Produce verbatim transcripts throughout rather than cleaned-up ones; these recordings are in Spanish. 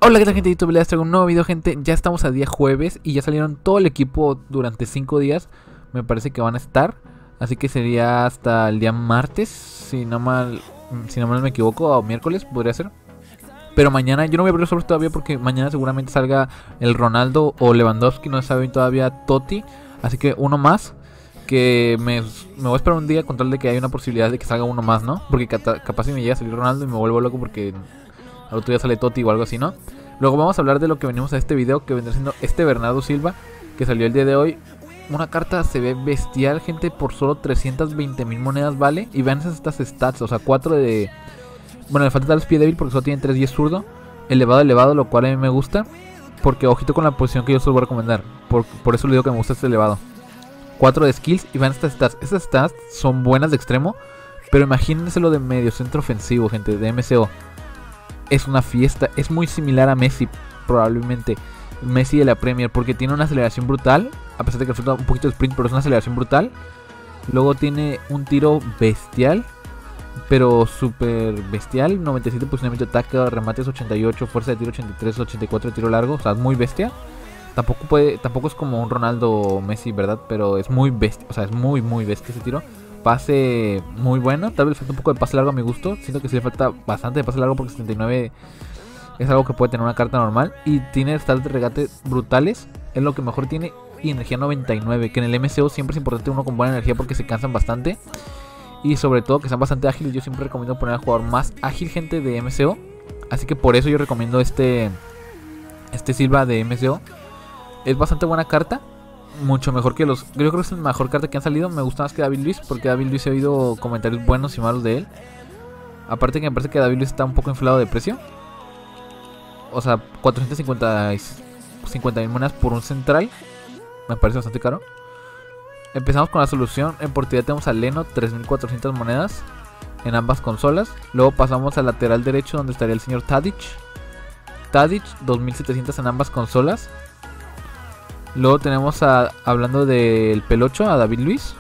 Hola, ¿qué tal, gente de YouTube? Les traigo un nuevo video, gente. Ya estamos a día jueves y ya salieron todo el equipo durante cinco días. Me parece que van a estar. Así que sería hasta el día martes, si no mal, si no mal me equivoco, o miércoles podría ser. Pero mañana, yo no voy a abrir los sobres todavía porque mañana seguramente salga el Ronaldo o Lewandowski, no se sabe todavía Totti. Así que uno más, que me, me voy a esperar un día con tal de que hay una posibilidad de que salga uno más, ¿no? Porque capaz si me llega a salir Ronaldo y me vuelvo loco porque al otro día sale Totti o algo así, ¿no? Luego vamos a hablar de lo que venimos a este video, que vendrá siendo este Bernardo Silva, que salió el día de hoy. Una carta se ve bestial, gente, por solo trescientas veinte mil monedas vale. Y vean estas stats, o sea, cuatro de... Bueno, le falta tal vez pie débil porque solo tiene tres y es zurdo. Elevado, elevado, lo cual a mí me gusta. Porque ojito con la posición que yo solo voy a recomendar. Por, por eso le digo que me gusta este elevado. cuatro de skills y vean estas stats. Estas stats son buenas de extremo, pero imagínense lo de medio centro ofensivo, gente, de M C O. Es una fiesta, es muy similar a Messi, probablemente Messi de la Premier, porque tiene una aceleración brutal, a pesar de que falta un poquito de sprint, pero es una aceleración brutal. Luego tiene un tiro bestial, pero súper bestial, noventa y siete posicionamiento de ataque, remates ochenta y ocho, fuerza de tiro ochenta y tres, ochenta y cuatro de tiro largo, o sea, es muy bestia. Tampoco puede, tampoco es como un Ronaldo o Messi, ¿verdad? Pero es muy bestia, o sea, es muy muy bestia ese tiro. Pase muy bueno, tal vez le falta un poco de pase largo a mi gusto. Siento que sí le falta bastante de pase largo porque setenta y nueve es algo que puede tener una carta normal. Y tiene stats de regate brutales, es lo que mejor tiene. Y energía noventa y nueve, que en el M C O siempre es importante uno con buena energía porque se cansan bastante. Y sobre todo que sean bastante ágiles. Yo siempre recomiendo poner al jugador más ágil, gente, de M C O. Así que por eso yo recomiendo este, este Silva de M C O. Es bastante buena carta. Mucho mejor que los... Yo creo que es la mejor carta que han salido. Me gusta más que David Luiz, porque David Luiz he oído comentarios buenos y malos de él. Aparte que me parece que David Luiz está un poco inflado de precio. O sea, cuatrocientas cincuenta mil monedas por un central. Me parece bastante caro. Empezamos con la solución. En portería tenemos a Leno, tres mil cuatrocientas monedas en ambas consolas. Luego pasamos al lateral derecho, donde estaría el señor Tadic. Tadic, dos mil setecientas en ambas consolas. Luego tenemos a, hablando del Pelocho, a David Luiz.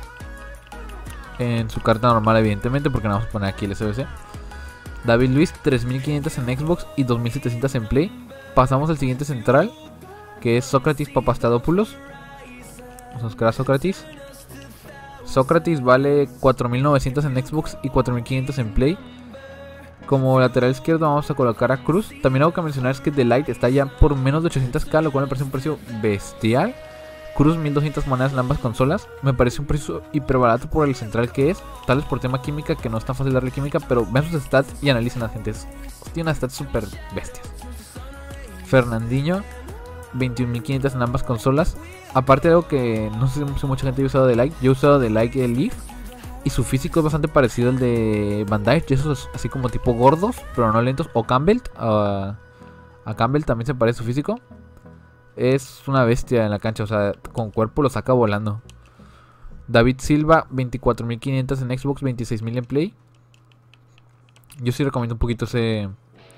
En su carta normal, evidentemente, porque no vamos a poner aquí el S B C. David Luiz, tres mil quinientas en Xbox y dos mil setecientas en Play. Pasamos al siguiente central, que es Sócrates Papastadopoulos. Vamos a buscar a Sócrates. Sócrates vale cuatro mil novecientos en Xbox y cuatro mil quinientos en Play. Como lateral izquierdo vamos a colocar a Cruz. También algo que mencionar es que The Light está ya por menos de ochocientos k, lo cual me parece un precio bestial. Cruz, mil doscientas monedas en ambas consolas. Me parece un precio hiper barato por el central que es. Tal vez por tema química, que no es tan fácil darle química, pero vean sus stats y analicen las gentes. Tiene unas stats súper bestias. Fernandinho, veintiún mil quinientas en ambas consolas. Aparte de algo que no sé si mucha gente ha usado The Light. Yo he usado The Light el Leaf. Y su físico es bastante parecido al de Van Dijk. Y esos así como tipo gordos, pero no lentos. O Campbell. Uh, a Campbell también se parece su físico. Es una bestia en la cancha. O sea, con cuerpo lo saca volando. David Silva, veinticuatro mil quinientos en Xbox, veintiséis mil en Play. Yo sí recomiendo un poquito ese...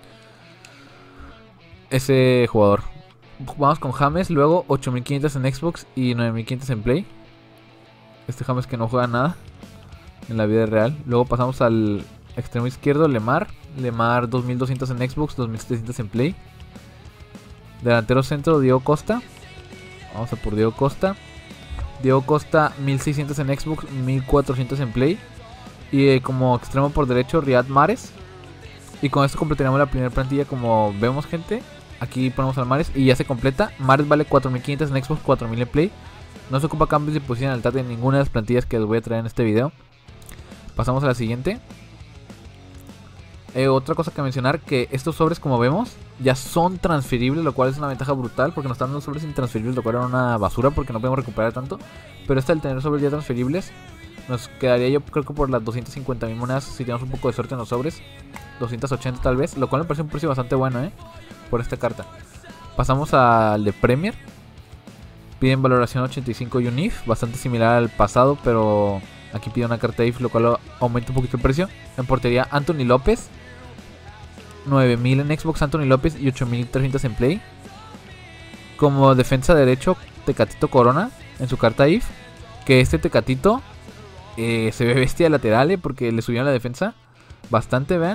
Ese jugador. Vamos con James. Luego ocho mil quinientos en Xbox y nueve mil quinientos en Play. Este James que no juega nada en la vida real. Luego pasamos al extremo izquierdo, Lemar. Lemar dos mil doscientos en Xbox, dos mil setecientos en Play. Delantero centro, Diego Costa. Vamos a por Diego Costa. Diego Costa, mil seiscientos en Xbox, mil cuatrocientos en Play. Y eh, como extremo por derecho, Riyad Mahrez. Y con esto completaríamos la primera plantilla. Como vemos, gente, aquí ponemos al Mahrez y ya se completa. Mahrez vale cuatro mil quinientos en Xbox, cuatro mil en Play. No se ocupa cambios de posición en altar de ninguna de las plantillas que les voy a traer en este video. Pasamos a la siguiente. Eh, otra cosa que mencionar, que estos sobres, como vemos, ya son transferibles, lo cual es una ventaja brutal, porque nos están dando sobres intransferibles, lo cual era una basura porque no podemos recuperar tanto. Pero este, al tener sobres ya transferibles, nos quedaría, yo creo que por las doscientas cincuenta mil monedas, si tenemos un poco de suerte en los sobres, doscientos ochenta tal vez, lo cual me parece un precio bastante bueno, eh, por esta carta. Pasamos al de Premier. Piden valoración ochenta y cinco y un I F, bastante similar al pasado, pero aquí pide una carta I F, lo cual aumenta un poquito el precio. En portería, Anthony López, nueve mil en Xbox, Anthony López y ocho mil trescientos en Play. Como defensa derecho, Tecatito Corona en su carta I F, que este Tecatito eh, se ve bestia de lateral, eh, porque le subieron la defensa bastante, vean.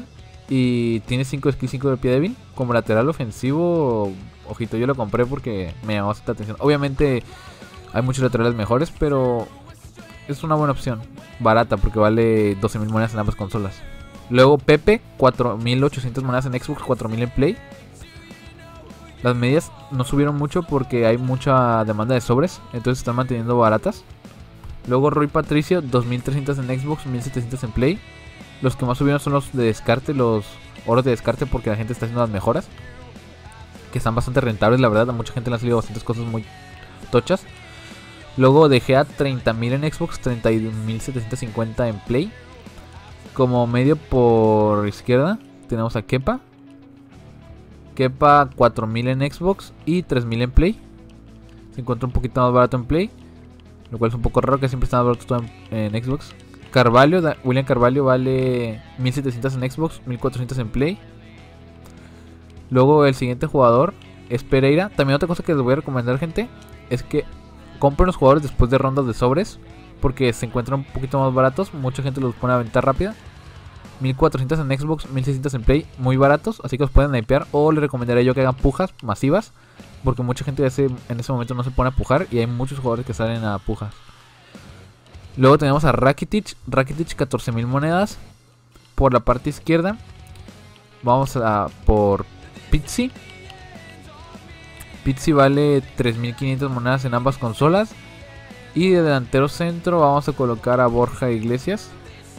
Y tiene cinco skills, cinco de pie débil. Como lateral ofensivo, ojito, yo lo compré porque me llamó bastante atención. Obviamente hay muchos laterales mejores, pero es una buena opción. Barata porque vale doce mil monedas en ambas consolas. Luego Pepe, cuatro mil ochocientas monedas en Xbox, cuatro mil en Play. Las medias no subieron mucho porque hay mucha demanda de sobres, entonces están manteniendo baratas. Luego Rui Patricio, dos mil trescientas en Xbox, mil setecientas en Play. Los que más subieron son los de descarte, los oros de descarte, porque la gente está haciendo las mejoras, que están bastante rentables, la verdad. A mucha gente le han salido bastantes cosas muy tochas. Luego De Gea, treinta mil en Xbox, treinta mil setecientos cincuenta en Play. Como medio por izquierda tenemos a Kepa. Kepa, cuatro mil en Xbox y tres mil en Play. Se encuentra un poquito más barato en Play, lo cual es un poco raro, que siempre está más barato todo en, en Xbox. Carvalho, William Carvalho vale mil setecientos en Xbox, mil cuatrocientos en Play. Luego el siguiente jugador es Pereira. También otra cosa que les voy a recomendar, gente, es que compren los jugadores después de rondas de sobres, porque se encuentran un poquito más baratos. Mucha gente los pone a venta rápida. mil cuatrocientos en Xbox, mil seiscientos en Play, muy baratos, así que los pueden hypear. O les recomendaría yo que hagan pujas masivas, porque mucha gente ese, en ese momento no se pone a pujar, y hay muchos jugadores que salen a pujas. Luego tenemos a Rakitic. Rakitic, catorce mil monedas. Por la parte izquierda vamos a por Pizzi. Pizzi vale tres mil quinientas monedas en ambas consolas. Y de delantero centro vamos a colocar a Borja Iglesias.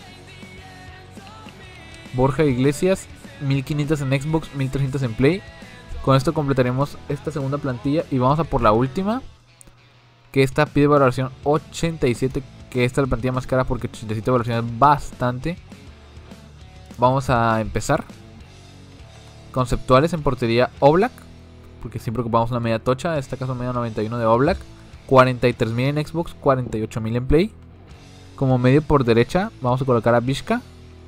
Borja Iglesias, mil quinientos en Xbox, mil trescientos en Play. Con esto completaremos esta segunda plantilla y vamos a por la última, que esta pide valoración ochenta y siete, que esta es la plantilla más cara porque ochenta y siete valoraciones bastante. Vamos a empezar. Conceptuales en portería Oblak, porque siempre ocupamos una media tocha, en este caso media noventa y uno de Oblak. cuarenta y tres mil en Xbox, cuarenta y ocho mil en Play. Como medio por derecha vamos a colocar a Vizca.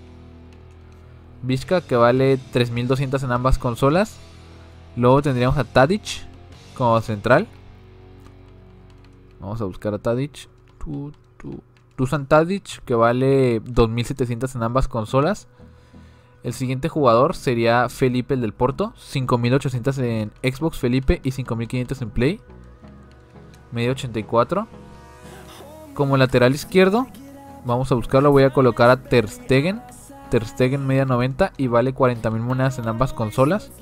Vizca, que vale tres mil doscientos en ambas consolas. Luego tendríamos a Tadic como central. Vamos a buscar a Tadic. Dusan Tadic, que vale dos mil setecientos en ambas consolas. El siguiente jugador sería Felipe, el del Porto. cinco mil ochocientos en Xbox Felipe y cinco mil quinientos en Play. Medio ochenta y cuatro. Como lateral izquierdo vamos a buscarlo. Voy a colocar a Ter Stegen. Ter Stegen, media noventa y vale cuarenta mil monedas en ambas consolas.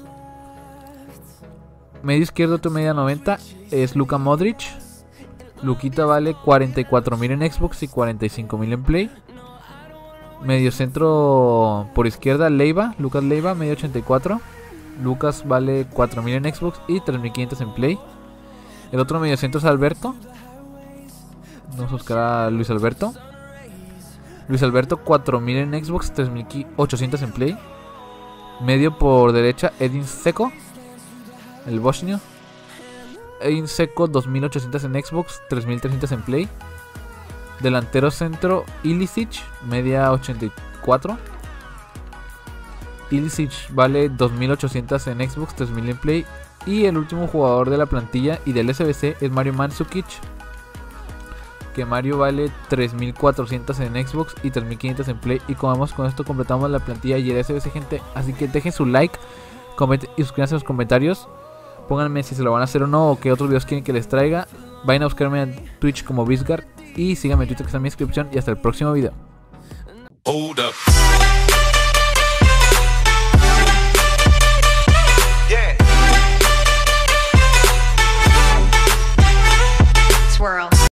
Medio izquierdo, tu media noventa, es Luka Modric. Luquita vale cuarenta y cuatro mil en Xbox y cuarenta y cinco mil en Play. Medio centro por izquierda, Leiva, Lucas Leiva, medio ochenta y cuatro. Lucas vale cuatro mil en Xbox y tres mil quinientos en Play. El otro medio centro es Alberto. Vamos a buscar a Luis Alberto. Luis Alberto, cuatro mil en Xbox, tres mil ochocientos en Play. Medio por derecha, Edin Dzeko, el bosnio. Edin Dzeko, dos mil ochocientos en Xbox, tres mil trescientos en Play. Delantero centro, Ilicic, media ochenta y cuatro. Ilicic vale dos mil ochocientos en Xbox, tres mil en Play. Y el último jugador de la plantilla y del S B C es Mario Mandzukic, que Mario vale tres mil cuatrocientos en Xbox y tres mil quinientos en Play. Y como vemos, con esto completamos la plantilla y el S B C, gente. Así que dejen su like, comenten y suscríbanse en los comentarios. Pónganme si se lo van a hacer o no, o qué otros videos quieren que les traiga. Vayan a buscarme en Twitch como Vizgar y síganme en Twitter, que está en mi descripción. Y hasta el próximo video. Hold up.